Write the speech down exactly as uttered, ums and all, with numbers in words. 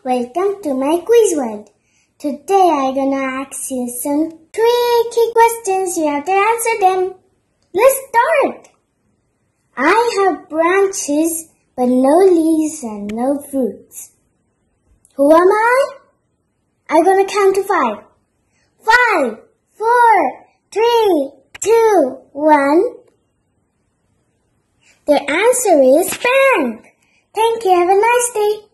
Welcome to my quiz world. Today I'm gonna ask you some tricky questions. You have to answer them. Let's start. I have branches but no leaves and no fruits. Who am I? I'm gonna count to five. Five, four, three, two, one. The answer is bank. Thank you. Have a nice day.